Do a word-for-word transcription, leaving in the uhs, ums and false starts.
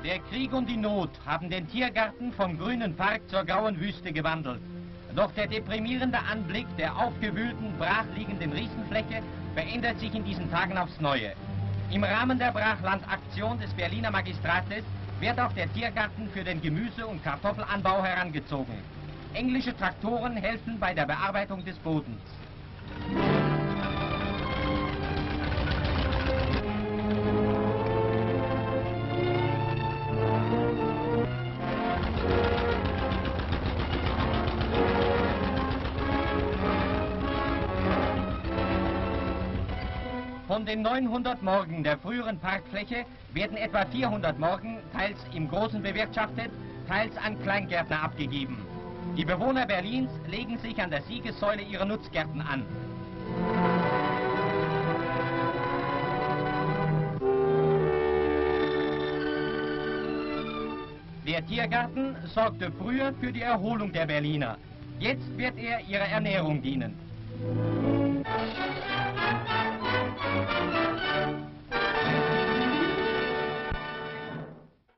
Der Krieg und die Not haben den Tiergarten vom grünen Park zur grauen Wüste gewandelt. Doch der deprimierende Anblick der aufgewühlten, brachliegenden Riesenfläche verändert sich in diesen Tagen aufs Neue. Im Rahmen der Brachlandaktion des Berliner Magistrates wird auch der Tiergarten für den Gemüse- und Kartoffelanbau herangezogen. Englische Traktoren helfen bei der Bearbeitung des Bodens. Von den neunhundert Morgen der früheren Parkfläche werden etwa vierhundert Morgen teils im Großen bewirtschaftet, teils an Kleingärtner abgegeben. Die Bewohner Berlins legen sich an der Siegessäule ihrer Nutzgärten an. Der Tiergarten sorgte früher für die Erholung der Berliner. Jetzt wird er ihrer Ernährung dienen.